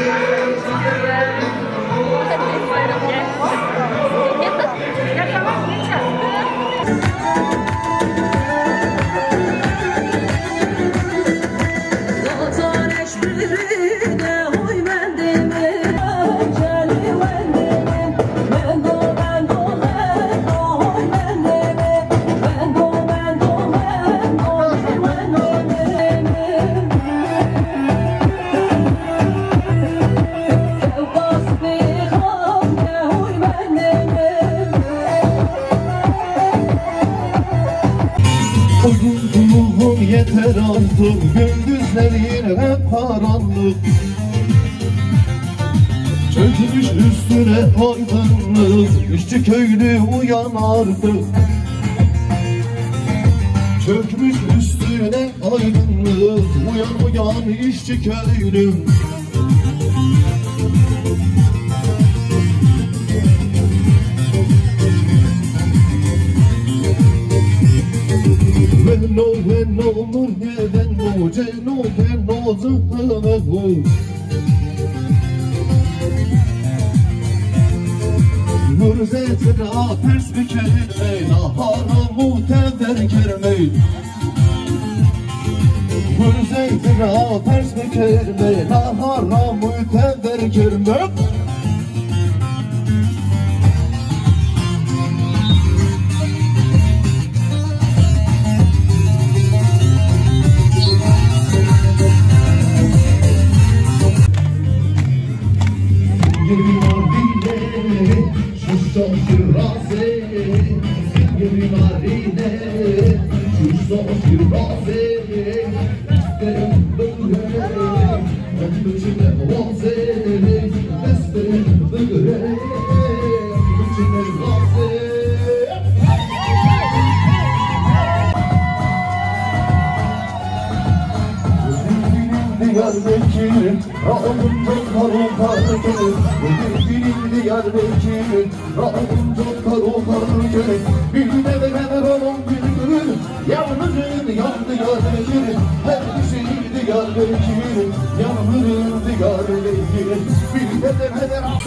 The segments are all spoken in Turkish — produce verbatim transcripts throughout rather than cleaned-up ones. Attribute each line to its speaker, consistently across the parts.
Speaker 1: Uyuduğum yeter artık, gündüzlerin hep karanlık. Çökmüş üstüne aydınlık, işçi köylü uyan artık. Çökmüş üstüne aydınlık, uyan uyan işçi köylü. Venno, venno, murne, venno, cenno, venno, zıhtığı. Mürzetira ters bir kelime, nahara muhtever kerime. Mürzetira ters bir kelime, nahara muhtever kerime. Diyarbakır, Rağımca karo kargı. Benim Diyarbakır, Rağımca karo kargı. Bir de veren olan bir gün, yalnızın yandı Diyarbakır. Her şey Diyarbakır, yalnızın Diyarbakır. Bir de veren olan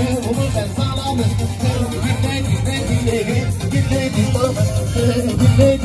Speaker 1: Dinle dinle dinle dinle dinle dinle dinle